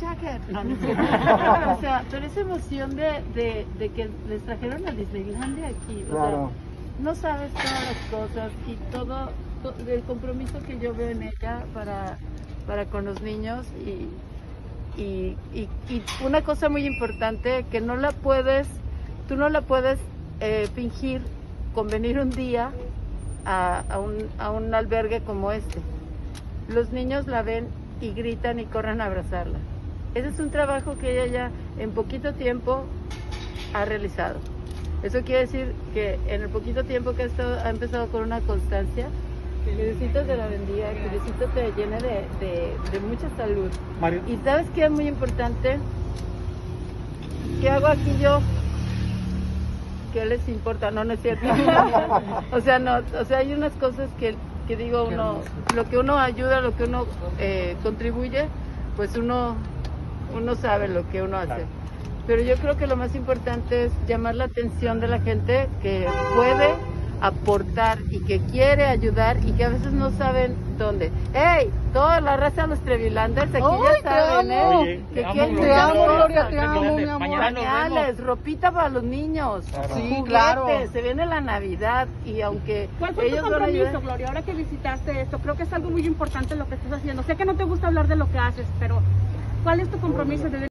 jacket. No, no. O sea, pero esa emoción de que les trajeron a Disneylandia aquí, o sea, no sabes todas las cosas y todo el compromiso que yo veo en ella para con los niños y una cosa muy importante que no la puedes, tú no la puedes fingir con venir un día a un albergue como este. Los niños la ven y gritan y corren a abrazarla. Ese es un trabajo que ella ya en poquito tiempo ha realizado. Eso quiere decir que en el poquito tiempo que ha empezado con una constancia. Que Diosito te la bendiga, que Diosito te llene de mucha salud. Mario. Y ¿sabes qué es muy importante? ¿Qué hago aquí yo? ¿Qué les importa? No, no es cierto. O sea, hay unas cosas que digo uno, lo que uno ayuda, lo que uno contribuye, pues uno sabe lo que uno hace. Pero yo creo que lo más importante es llamar la atención de la gente que puede aportar y que quiere ayudar y que a veces no saben dónde. ¡Ey! Toda la raza de los Trevilanders aquí ya saben, Oye, que te amo, Gloria, te amo, mi amor. pañales, ropita para los niños, Sí, juguetes, claro. se viene la Navidad y aunque ¿Cuál fue tu ellos van a compromiso, ayudar. Gloria? Ahora que visitaste esto, creo que es algo muy importante lo que estás haciendo. Sé que no te gusta hablar de lo que haces, pero ¿cuál es tu compromiso?